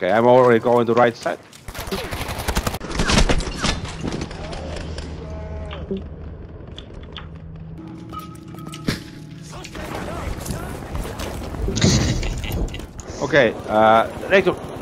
Okay, I'm already going to right side. Okay, Rachel,